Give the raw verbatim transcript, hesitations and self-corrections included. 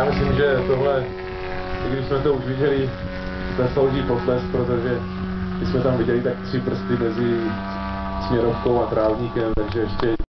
já myslím, že tohle, i když jsme to už viděli, zaslouží potlesk, protože my jsme tam viděli tak tři prsty mezi směrovkou a trávníkem, takže ještě